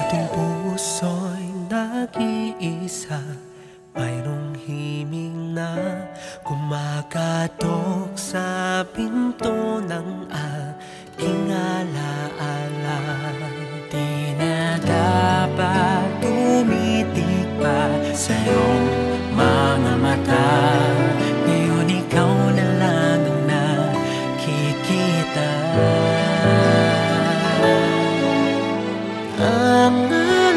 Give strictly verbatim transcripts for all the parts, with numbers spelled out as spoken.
ating puso'y nag-iisa, mayroong himig na kumakatok sa pinto ng aking alaala. Di na dapat tumitig pa sa iyong mga mata, ngayon ikaw na lang ang nakikita. Ang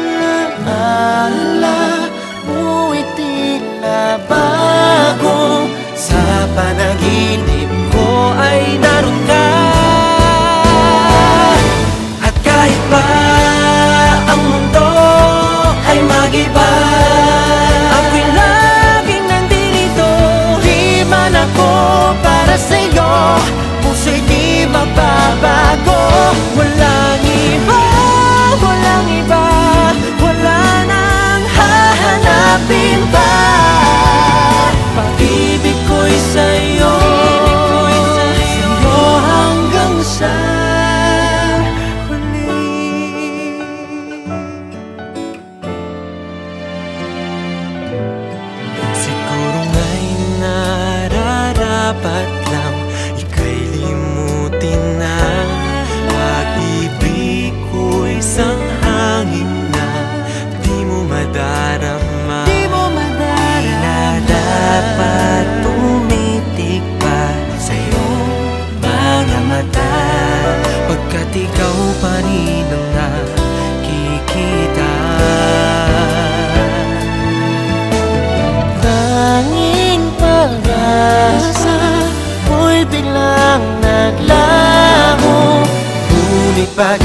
alaala mo'y tila bago, sa panaginip ko ay naroon ka. At kahit pa ang mundo ay mag-iba, ako'y laging nandito. Di man ako para sa'yo, puso'y di magbabago. Walang iba, walang iba, wala nang hahanapin pa. Pag-ibig ko'y sa'yo, sa'yo hanggang sa huli. Siguro nga'y nararapat lang ika'y limutin na. Pag-ibig ko'y isang hangin na di mo madarama. Di mo madarama. Di na dapat tumitig pa sa iyong mga mata, pagkat ikaw pa rin ang nakikita. Tanging pag-asa mo'y biglang naglaho, ngunit pag